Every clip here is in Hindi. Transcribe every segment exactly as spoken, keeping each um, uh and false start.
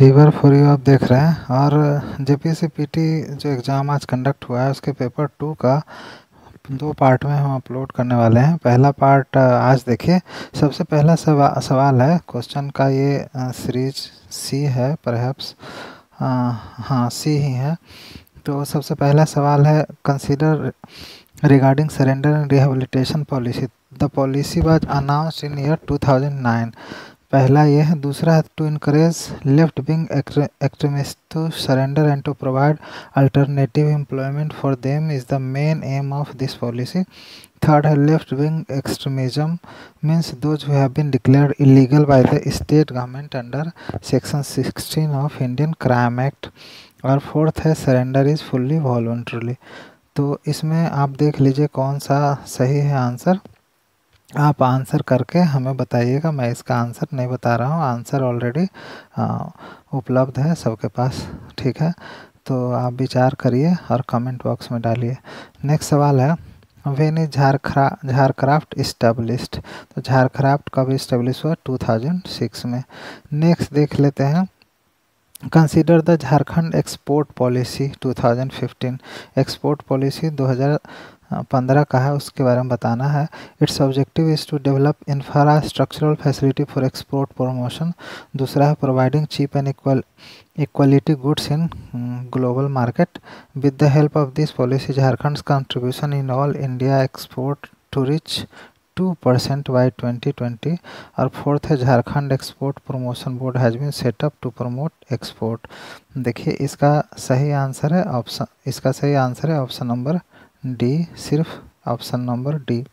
लीवर फॉर यू आप देख रहे हैं। और जेपीएससी पीटी जो एग्ज़ाम आज कंडक्ट हुआ है उसके पेपर टू का दो पार्ट में हम अपलोड करने वाले हैं। पहला पार्ट आज देखिए। सबसे पहला सवा, सवाल है क्वेश्चन का, ये सीरीज सी है परहैप्स, हाँ सी ही है। तो सबसे पहला सवाल है, consider regarding surrender and rehabilitation policy the policy was announced in year two thousand nine. पहला ये है। दूसरा है, to encourage left wing extremist to surrender and to provide alternative employment for them is the main aim of this policy. Third है, left wing extremism means those who have been declared illegal by the state government under section sixteen of Indian crime act. और फोर्थ है, सरेंडर इज फुल्ली वॉलंटरली। तो इसमें आप देख लीजिए कौन सा सही है आंसर। आप आंसर करके हमें बताइएगा, मैं इसका आंसर नहीं बता रहा हूँ, आंसर ऑलरेडी उपलब्ध है सबके पास, ठीक है। तो आप विचार करिए और कमेंट बॉक्स में डालिए। नेक्स्ट सवाल है, व्हेन इज झारखरा झारक्राफ्ट इस्टेब्लिश्ड। तो झारक्राफ्ट कब इस्टेब्लिश हुआ? टू थाउजेंड सिक्स में। नेक्स्ट देख लेते हैं, consider the Jharkhand export policy two thousand fifteen. Export policy दो हज़ार पंद्रह का है, उसके बारे में बताना है। Its objective is to develop infrastructural facility for export promotion. दूसरा है, providing cheap and equal equality goods in global market. With the help of this policy Jharkhand contribution in all India export to reach two percent by twenty twenty. और फोर्थ है, Jharkhand export promotion board has been set up to promote export. देखिए इसका सही आंसर है ऑप्शन इसका सही आंसर है ऑप्शन नंबर डी, सिर्फ option number D.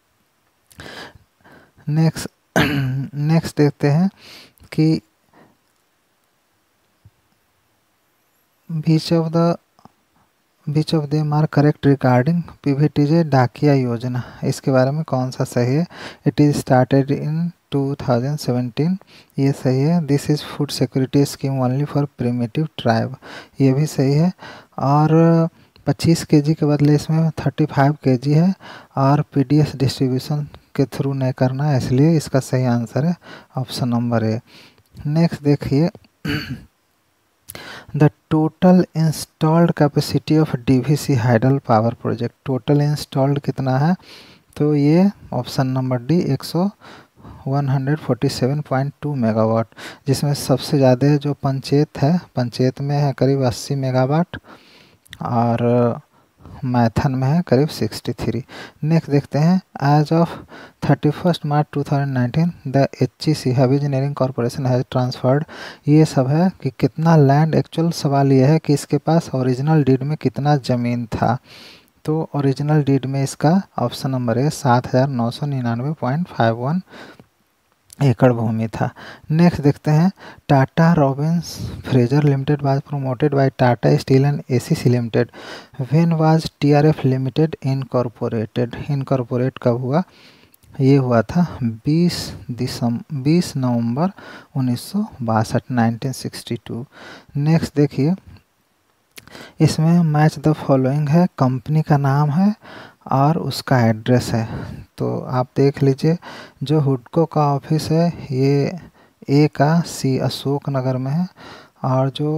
Next next देखते हैं कि which of the which of them are correct regarding PVTG Dakiya Yojana. इसके बारे में कौन सा सही है? It is started in two thousand seventeen, ये सही है। This is food security scheme only for primitive tribe, ये भी सही है। और पच्चीस केजी के बदले इसमें पैंतीस केजी है और पीडीएस डिस्ट्रीब्यूशन के थ्रू नहीं करना है, इसलिए इसका सही आंसर है ऑप्शन नंबर ए। नेक्स्ट देखिए, the total installed capacity of DVC hydel power project. Total installed कितना है? तो ये ऑप्शन नंबर डी एक सौ one hundred forty seven point two megawatt, जिसमें सबसे ज़्यादा जो पंचायत है, पंचायत में है करीब अस्सी मेगावाट और मैथन में है करीब सिक्सटी थ्री। नेक्स्ट देखते हैं, as of thirty first March two thousand nineteen the H E C heavy engineering corporation has transferred. ये सब है कि कितना लैंड, एक्चुअल सवाल ये है कि इसके पास ओरिजिनल डीड में कितना ज़मीन था। तो ओरिजिनल डीड में इसका ऑप्शन नंबर है सात हज़ार नौ सौ निन्यानवे पॉइंट फाइव वन एकड़ भूमि था। नेक्स्ट देखते हैं, Tata Robins Fraser limited was promoted by Tata steel and ACC limited. When was TRF limited incorporated. Incorporate कब हुआ? ये हुआ था बीस दिसंबर बीस नवंबर उन्नीस सौ बासठ नाइनटीन सिक्सटी टू। नेक्स्ट देखिए, इसमें मैच द फॉलोइंग है, कंपनी का नाम है और उसका एड्रेस है। तो आप देख लीजिए, जो हुडको का ऑफिस है ये ए का सी अशोक नगर में है, और जो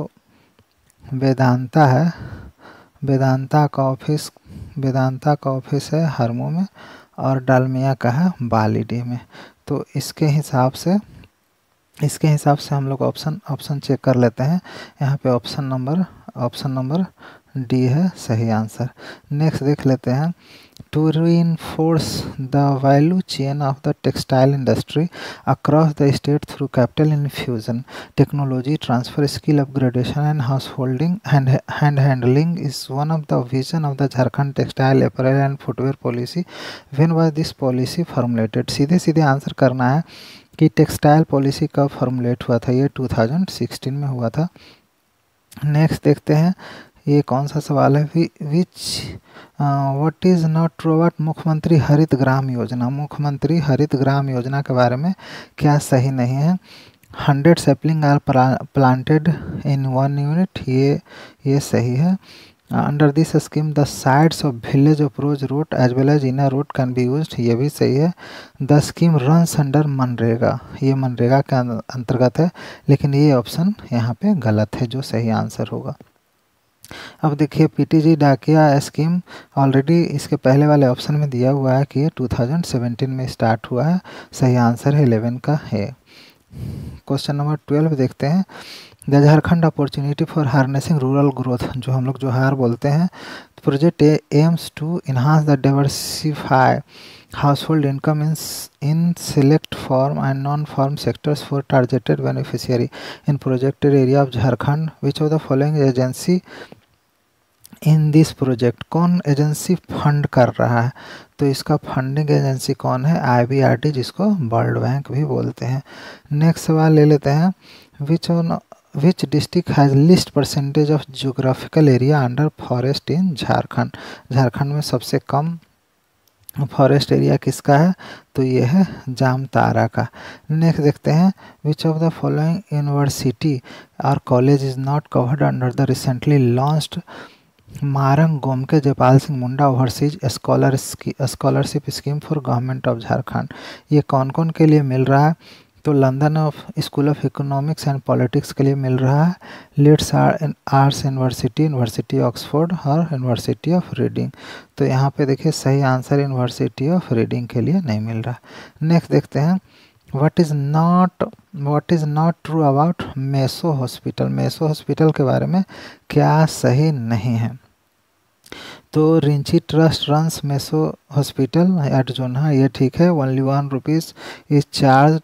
वेदांता है, वेदांता का ऑफिस वेदांता का ऑफिस है हरमो में, और डालमिया का है बालीडीह में। तो इसके हिसाब से इसके हिसाब से हम लोग ऑप्शन ऑप्शन चेक कर लेते हैं। यहाँ पे option number option number D है सही आंसर। नेक्स्ट देख लेते हैं, to reinforce the value chain of the textile industry across the state through capital infusion, technology transfer, skill upgradation and householding and hand handling is one of the vision of the Jharkhand textile apparel and footwear policy. When was this policy formulated? सीधे सीधे आंसर करना है कि टेक्सटाइल पॉलिसी कब फॉर्मुलेट हुआ था। ये टू थाउजेंड सिक्सटीन में हुआ था। नेक्स्ट देखते हैं, ये कौन सा सवाल है, which what is not true about Mukhyamantri Harit Gram Yojana. मुख्यमंत्री हरित ग्राम योजना के बारे में क्या सही नहीं है? Hundred sapling are planted in one unit, ये ये सही है। Under this scheme the sides of village approach route as well as inner route can be used, ये भी सही है। द स्कीम रन्स अंडर मनरेगा, ये मनरेगा के अंतर्गत है, लेकिन ये ऑप्शन यहाँ पे गलत है, जो सही आंसर होगा। अब देखिए पीटीजी डाकिया स्कीम ऑलरेडी इसके पहले वाले ऑप्शन में दिया हुआ है कि ये टू थाउजेंड सेवेंटीन में स्टार्ट हुआ है, सही आंसर है इलेवन का है। क्वेश्चन नंबर ट्वेल्व देखते हैं। The Jharkhand opportunity for harnessing rural growth, जो हम लोग जो हार बोलते हैं, project aims to enhance the diversify household income in in select farm and non-farm sectors for targeted beneficiary in projected area of Jharkhand. Which of the following agency in this project, कौन एजेंसी फंड कर रहा है? तो इसका फंडिंग एजेंसी कौन है? आईबीआरडी, जिसको वर्ल्ड बैंक भी बोलते हैं। नेक्स्ट सवाल ले लेते हैं। Which on which district has list percentage of geographical area under forest in Jharkhand? Jharkhand में सबसे कम फॉरेस्ट एरिया किसका है? तो ये है जामतारा का। नेक्स्ट देखते हैं। Which of the following university और college is not covered under the recently launched Marang Gomke Jaipal Singh Munda overseas scholar scholarship scheme for government of Jharkhand? ये कौन कौन के लिए मिल रहा है? तो London of school of economics and politics के लिए मिल रहा है, Leeds arts university, university Oxford और यूनिवर्सिटी ऑफ रीडिंग। तो यहाँ पे देखिए सही आंसर यूनिवर्सिटी ऑफ रीडिंग के लिए नहीं मिल रहा। नेक्स्ट देखते हैं। What is not what is not true about Meso hospital? Meso hospital के बारे में क्या सही नहीं है? तो Rinchi trust runs Meso hospital at Jonha, ये ठीक है। Only one rupees is charge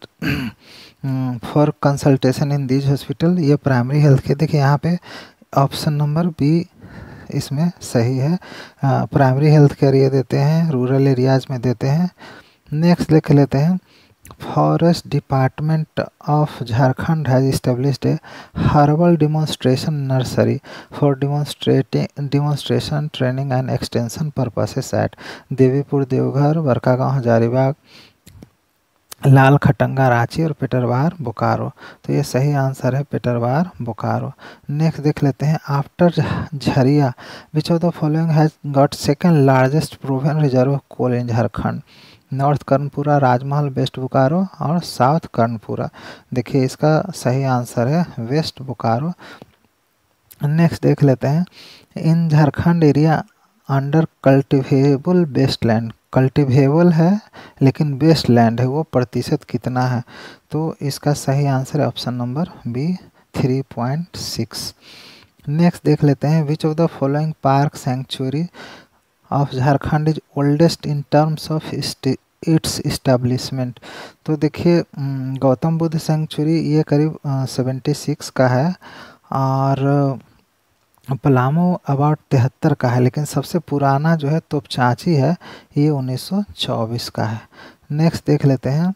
for consultation in this hospital, ये प्राइमरी हेल्थ के। देखिए यहाँ पे ऑप्शन नंबर बी इसमें सही है। प्राइमरी हेल्थ केयर ये देते हैं, रूरल एरियाज़ में देते हैं। नेक्स्ट देख लेते हैं। Forest department of Jharkhand has established a herbal demonstration nursery for demonstrating demonstration training and extension purposes at Devipur, Deoghar, Barkagaon, Hazaribagh, Lal Khatanga, Ranchi और पेटरवार, बोकारो। तो ये सही आंसर है पेटरवार, बोकारो। नेक्स्ट देख लेते हैं। After Jharia which of the following has got second largest proven reserve of coal in Jharkhand? North Karanpura, Rajmahal, west Bokaro और साउथ कर्णपुरा। देखिए इसका सही आंसर है वेस्ट बोकारो। नेक्स्ट देख लेते हैं। In Jharkhand area under cultivable wasteland, cultivable है लेकिन वेस्ट लैंड है, वो प्रतिशत कितना है? तो इसका सही आंसर है option number B three point six. Next देख लेते हैं। Which of the following park sanctuary of Jharkhand is oldest in terms of its establishment? तो देखिए गौतम बुद्ध सेंचुरी ये करीब सेवेंटी सिक्स का है और पलामू अबाउट तिहत्तर का है, लेकिन सबसे पुराना जो है तोपचांची है, ये उन्नीस सौ चौबीस का है। नेक्स्ट देख लेते हैं।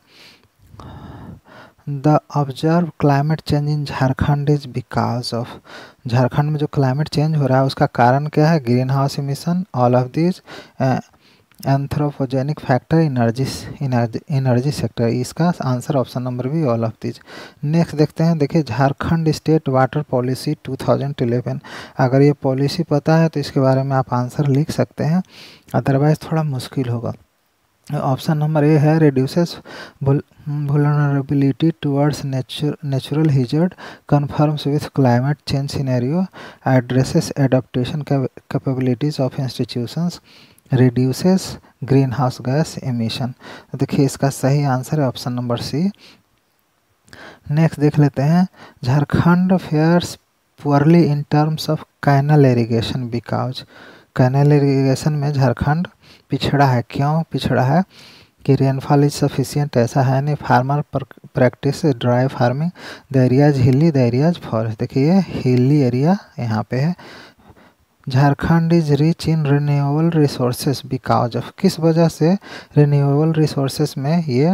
The observe climate change in Jharkhand is because of, Jharkhand में जो क्लाइमेट चेंज हो रहा है उसका कारण क्या है? Green house emission, all of this, anthropogenic factor, energy energy sector. इसका आंसर ऑप्शन नंबर भी ऑल ऑफ दिस। नेक्स्ट देखते हैं। देखिए Jharkhand state water policy two thousand eleven, अगर ये पॉलिसी पता है तो इसके बारे में आप आंसर लिख सकते हैं, अदरवाइज थोड़ा मुश्किल होगा। ऑप्शन नंबर ए है reduces vulnerability towards nature, natural hazard, conforms with climate change scenario, addresses adaptation capabilities of institutions, reduces greenhouse gas emission। तो देखिए इसका सही आंसर है ऑप्शन नंबर सी। नेक्स्ट देख लेते हैं। Jharkhand fares poorly in terms of canal irrigation because, canal irrigation में झारखंड पिछड़ा है। क्यों पिछड़ा है? कि रेनफॉल इज सफिशिएंट, ऐसा है नहीं। Farmer practice dry farming, the areas hilly, the areas forest. देखिए हिली एरिया यहाँ पे है। Jharkhand is rich in renewable resources because of, किस वजह से रिन्यूएबल रिसोर्सेज में ये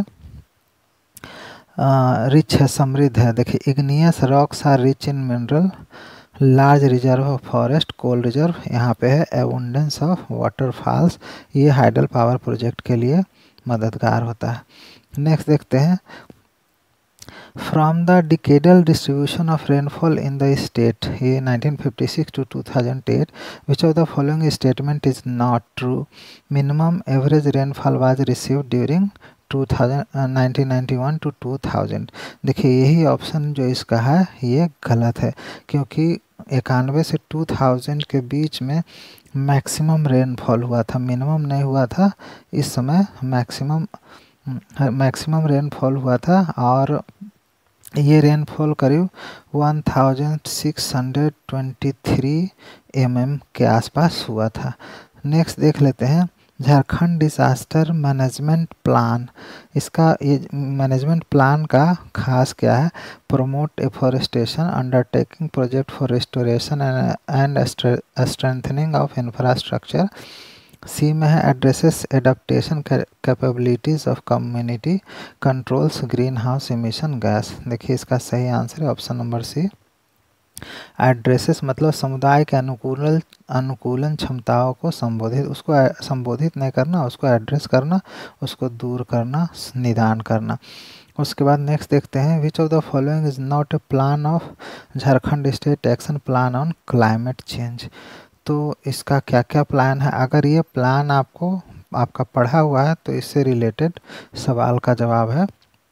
रिच है, समृद्ध है? देखिए igneous rocks are rich in mineral, large reserve of forest, coal reserve यहाँ पे है, एबुंडेंस ऑफ वाटरफॉल्स, ये हाइडल पावर प्रोजेक्ट के लिए मददगार होता है। नेक्स्ट देखते हैं। From the decadal distribution of rainfall in the state, ये nineteen fifty six to two thousand eight, which of the following statement is not true? Minimum average rainfall was received during two thousand nineteen ninety one two two thousand. देखिए यही ऑप्शन जो इसका है ये गलत है, क्योंकि इक्यानवे से टू थाउजेंड के बीच में मैक्सिमम रेनफॉल हुआ था, मिनिमम नहीं हुआ था। इस समय मैक्सिमम मैक्सिमम रेनफॉल हुआ था और ये रेनफॉल करीब one thousand six hundred twenty three M M के आसपास हुआ था। नेक्स्ट देख लेते हैं झारखंड डिजास्टर मैनेजमेंट प्लान। इसका ये मैनेजमेंट प्लान का खास क्या है? Promote afforestation, undertaking project for restoration and strengthening of infrastructure. C में है addresses adaptation capabilities of community, controls green house emission gas. देखिए इसका सही आंसर है ऑप्शन नंबर सी। एड्रेसेस मतलब समुदाय के अनुकूलन अनुकूलन क्षमताओं को संबोधित उसको संबोधित नहीं करना, उसको एड्रेस करना, उसको दूर करना, निदान करना। उसके बाद नेक्स्ट देखते हैं which of the following is not a plan of Jharkhand state action plan on climate change. तो इसका क्या क्या प्लान है? अगर ये प्लान आपको आपका पढ़ा हुआ है तो इससे रिलेटेड सवाल का जवाब है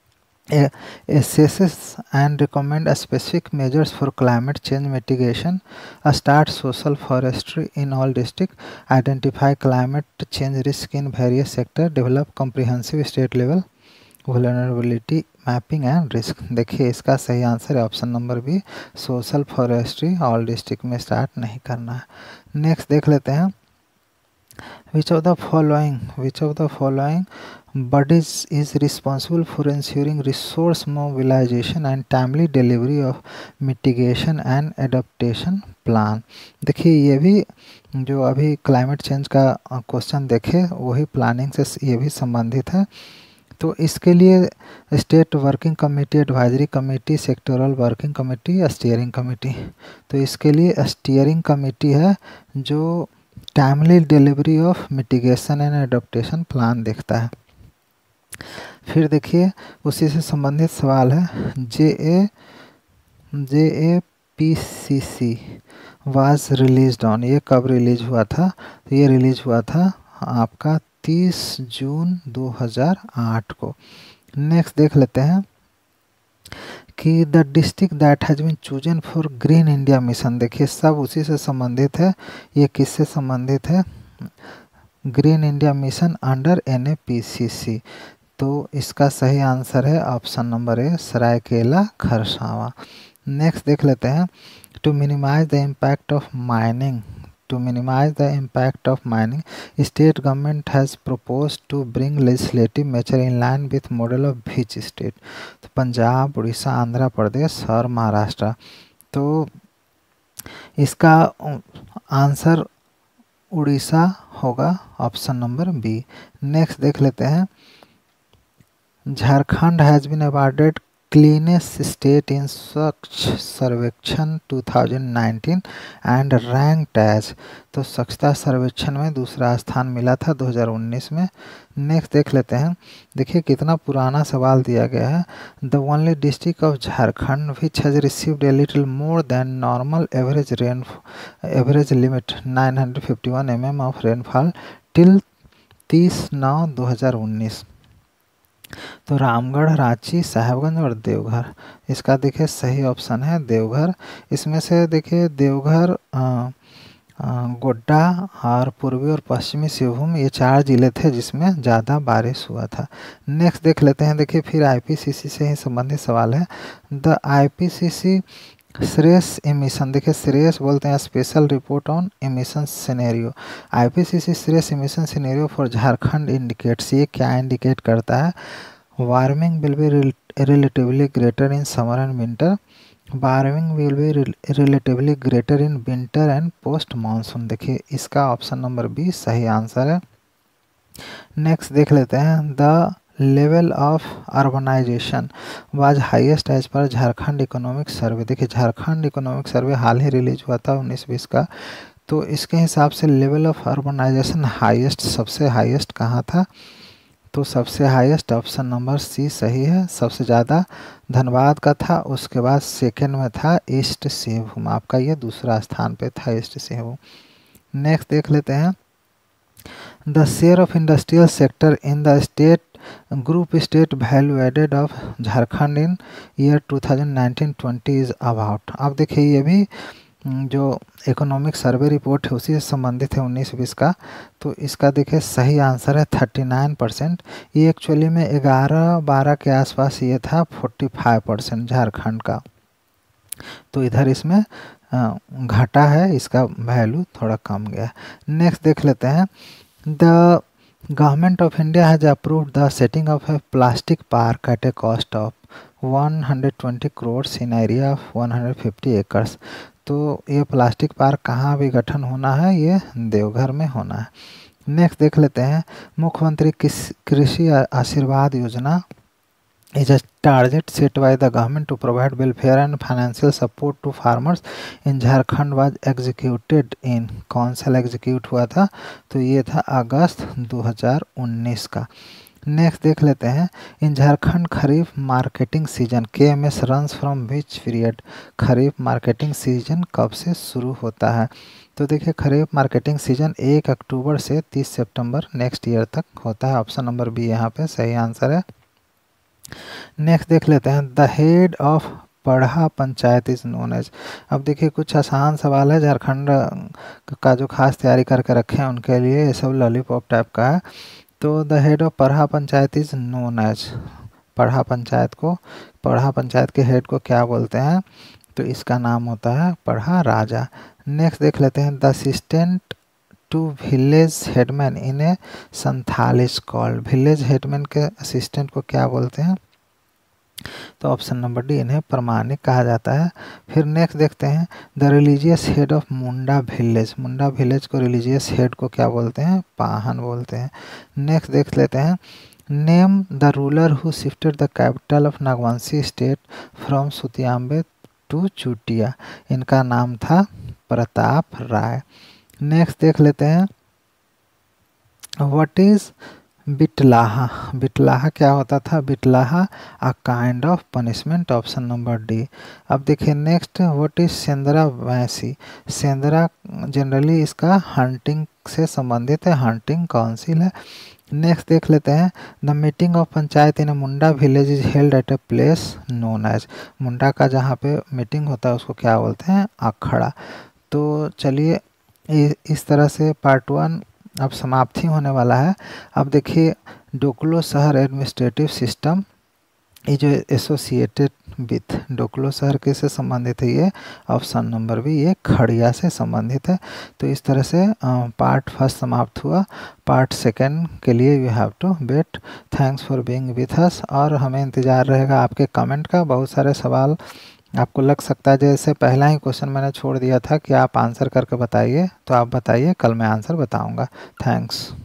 assesses and recommend specific measures for climate change mitigation, start social forestry in all districts, identify climate change risk in various sectors, develop comprehensive state level vulnerability mapping and risk। देखिए इसका सही आंसर है option number B, social forestry all district में स्टार्ट नहीं करना है। नेक्स्ट देख लेते हैं which of the following which of the following bodies is responsible for ensuring resource mobilization and timely delivery of mitigation and adaptation plan। देखिए ये भी जो अभी क्लाइमेट चेंज का क्वेश्चन देखे वही प्लानिंग से ये भी संबंधित है। तो इसके लिए state working committee, advisory committee, sectoral working committee, steering committee. तो इसके लिए स्टीयरिंग कमेटी है जो timely delivery of mitigation and adaptation plan देखता है। फिर देखिए उसी से संबंधित सवाल है J A J A P C C was released on, ये कब रिलीज हुआ था? तो ये रिलीज हुआ था आपका तीस जून दो हज़ार आठ को। नेक्स्ट देख लेते हैं कि the district that has been chosen for green India mission. देखिए सब उसी से संबंधित है। ये किससे संबंधित है? Green India mission under N A P C C. तो इसका सही आंसर है option number A, Saraikela Kharsawan. Next देख लेते हैं to minimize the impact of mining To minimize the impact of mining, state government has proposed to bring legislative measure in line with model of which state? तो पंजाब, उड़ीसा, आंध्र प्रदेश और महाराष्ट्र। तो इसका आंसर उड़ीसा होगा ऑप्शन नंबर बी। नेक्स्ट देख लेते हैं Jharkhand has been awarded cleanest state in Swachh Survekshan two thousand nineteen and ranked as. तो स्वच्छता सर्वेक्षण में दूसरा स्थान मिला था दो हज़ार उन्नीस में। नेक्स्ट देख लेते हैं, देखिए कितना पुराना सवाल दिया गया है। The only district of Jharkhand which has received a little more than normal average rain average limit nine hundred fifty one M M of rainfall till तीस नौ दो हज़ार उन्नीस। तो रामगढ़, रांची, साहेबगंज और देवघर। इसका देखिए सही ऑप्शन है देवघर। इसमें से देखिए देवघर, गोड्डा और पूर्वी और पश्चिमी सिंहभूम ये चार जिले थे जिसमें ज़्यादा बारिश हुआ था। नेक्स्ट देख लेते हैं, देखिए फिर आईपीसीसी से ही संबंधित सवाल है। द आईपीसीसी श्रेयस एमिशन, देखिए श्रेयस बोलते हैं special report on emission scenario. IPCC SRES emission scenario for Jharkhand indicates, ये क्या इंडिकेट करता है? Warming will be relatively greater in summer and winter, warming will be relatively greater in winter and post monsoon. देखिए इसका ऑप्शन नंबर बी सही आंसर है। नेक्स्ट देख लेते हैं the level of urbanization was highest as per Jharkhand economic survey. देखिए झारखंड इकोनॉमिक सर्वे हाल ही रिलीज हुआ था उन्नीस बीस का। तो इसके हिसाब से लेवल ऑफ अर्बनाइजेशन हाईएस्ट, सबसे हाईएस्ट कहाँ था? तो सबसे हाईएस्ट ऑप्शन नंबर सी सही है। सबसे ज़्यादा धनबाद का था, उसके बाद सेकंड में था ईस्ट सिंहभूम, आपका ये दूसरा स्थान पे था ईस्ट सिंहभूम। नेक्स्ट देख लेते हैं, the share of industrial sector in the state group state value added of Jharkhand in year two thousand nineteen twenty is about. अब देखिए ये भी जो इकोनॉमिक सर्वे रिपोर्ट है उसी से संबंधित है उन्नीस बीस का। तो इसका देखिए सही आंसर है थर्टी नाइन परसेंट। ये एक्चुअली में ग्यारह बारह के आसपास ये था फोर्टी फाइव परसेंट झारखंड का। तो इधर इसमें घटा है, इसका वैल्यू थोड़ा कम गया। नेक्स्ट देख लेते हैं, the government of India has approved the setting of a plastic park at a cost of one hundred twenty crore in area of one hundred fifty acres. तो ये प्लास्टिक पार्क कहाँ भी गठन होना है, ये देवघर में होना है। नेक्स्ट देख लेते हैं, मुख्यमंत्री कृषि आशीर्वाद योजना is a target set by the government to provide welfare and financial support to farmers in Jharkhand was executed in, कौन साल एग्जीक्यूट हुआ था, तो ये था अगस्त दो हज़ार उन्नीस का। नेक्स्ट देख लेते हैं, in Jharkhand kharif marketing season K M S runs from which period. Kharif marketing season कब से शुरू होता है, तो देखिए खरीफ मार्केटिंग सीजन एक अक्टूबर से तीस सितंबर नेक्स्ट ईयर तक होता है। ऑप्शन नंबर बी यहाँ पे सही आंसर है। नेक्स्ट देख लेते हैं, द हेड ऑफ पढ़ा पंचायत इज नोन एज। अब देखिए कुछ आसान सवाल है, झारखंड का जो खास तैयारी करके रखे हैं उनके लिए, ये सब लॉलीपॉप टाइप का है। तो द हेड ऑफ पढ़ा पंचायत इज नोन एज, पढ़ा पंचायत को पढ़ा पंचायत के हेड को क्या बोलते हैं, तो इसका नाम होता है पढ़ा राजा। नेक्स्ट देख लेते हैं, the assistant to village headman in a Santhalis called. Village headman के असिस्टेंट को क्या बोलते हैं, तो ऑप्शन नंबर डी, इन्हें प्रमाणिक कहा जाता है। फिर नेक्स्ट देखते हैं, the religious head of Munda village. Munda village को रिलीजियस हेड को क्या बोलते हैं, पाहन बोलते हैं। नेक्स्ट देख लेते हैं, name the ruler who shifted the capital of Nagvanshi state from Sutiyambe to Chutia. इनका नाम था प्रताप राय। नेक्स्ट देख लेते हैं, व्हाट इज बिटलाहा। बिटलाहा क्या होता था, Bitlaha a kind of punishment, option number D. अब देखिए नेक्स्ट, व्हाट इज सेंद्रा वैसी। सेंद्रा जनरली इसका हंटिंग से संबंधित है, हंटिंग काउंसिल है। नेक्स्ट देख लेते हैं, the meeting of panchayat in Munda village is held at a place known as. Munda का जहाँ पे मीटिंग होता है उसको क्या बोलते हैं, अखड़ा। तो चलिए इस तरह से पार्ट वन अब समाप्ति होने वाला है। अब देखिए डोकलो शहर एडमिनिस्ट्रेटिव सिस्टम, ये जो एसोसिएटेड विथ डोकलो शहर किससे संबंधित है, ये ऑप्शन नंबर बी, ये खड़िया से संबंधित है। तो इस तरह से पार्ट फर्स्ट समाप्त हुआ। पार्ट सेकंड के लिए you have to wait. Thanks for being with us, और हमें इंतज़ार रहेगा आपके कमेंट का। बहुत सारे सवाल आपको लग सकता है, जैसे पहला ही क्वेश्चन मैंने छोड़ दिया था कि आप आंसर करके बताइए, तो आप बताइए, कल मैं आंसर बताऊंगा। थैंक्स।